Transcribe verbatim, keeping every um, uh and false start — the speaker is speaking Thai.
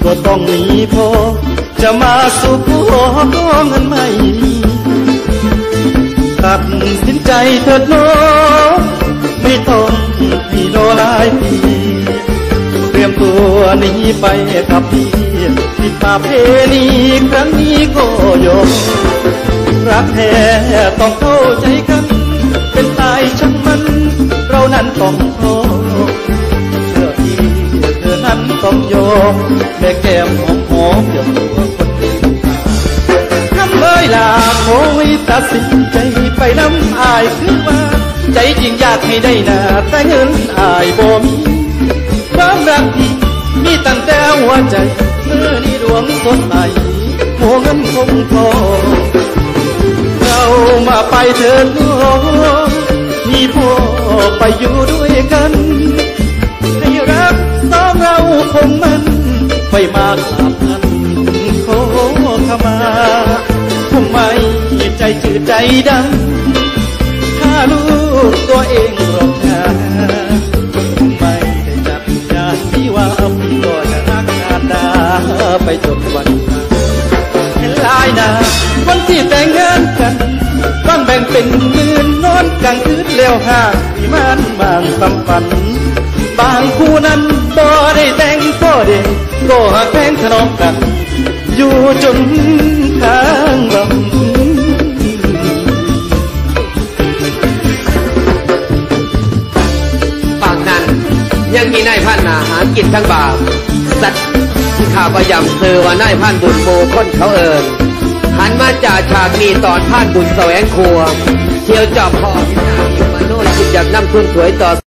ก็ต้องมีพอจะมาสู่พ่อก็เงินไม่มีตัดสินใจเถิดน้องไม่ต้องให้รอหลายปีเตรียมตัวหนีไปกับพี่ที่ป่าเพณีครั้งนี้ก็ยอมรักแท้ต้องเข้าใจกันเป็นตายช่างมันเรานั้นต้องพอเชื่อที่เธอนั้นต้องยอมแม่แก้มหอมหอมเดี๋ยวตัวคนอื่นทำเลยล่ะโอ้ยตัดสินใจไปน้ำอายคือว่าใจจริงอยากให้ได้นาแต่เงินอายบ่มีความรักที่มีตั้งแต่หัวใจเมื่อนี้ดวงสดใสหัวเงินคงพอเรามาไปเถิดน้องมีพ่อไปอยู่ด้วยกันให้รักสองเราคงมันไปมาสามพันขอขมาคงไม่ใจจืดใจดำถ้าลูกตัวเองหรอกนะคงไม่ได้จับยาที่ว่าพี่ก็จะรักนาดาไปจนวันเห็นลายนาวันที่แต่งงานกันบ้างแบ่งเป็นหมื่นนอนกลางคืนเลี้ยวห่างที่มันบางสำฝันบางคู่นั้นบ่ได้แต่งพ่อเด็กก็หักแพงถนอมกันอยู่จนทางลำฝั่งนั้นยังมีนายพันนาหากินทั้งบาปสัตว์ที่ข้าพยายามเธอว่านายพันบุญโมคนเขาเอิญหันมาจากฉากนี้ตอนพันบุญแสวงครัวเที่ยวจอบพ่อที่นาอยู่มาโน่นคิดอยากนำทุนสวยต่อ